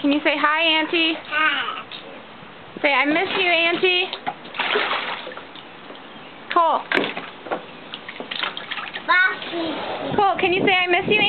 Can you say hi, Auntie? Hi. Say, I miss you, Auntie. Cole. Bye. Cole, can you say I miss you,